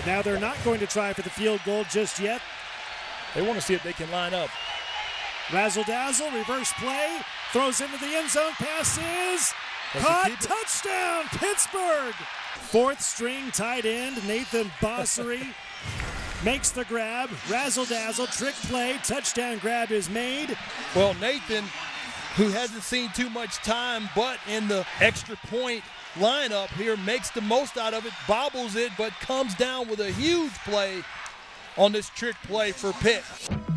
Now they're not going to try for the field goal just yet. They want to see if they can line up. Razzle-dazzle, reverse play, throws into the end zone, passes, caught, touchdown, Pittsburgh! Fourth string tight end, Nathan Bossory, makes the grab, razzle-dazzle, trick play, touchdown grab is made. Well, Nathan, who hasn't seen too much time, but in the extra point lineup here, makes the most out of it, bobbles it, but comes down with a huge play on this trick play for Pitt.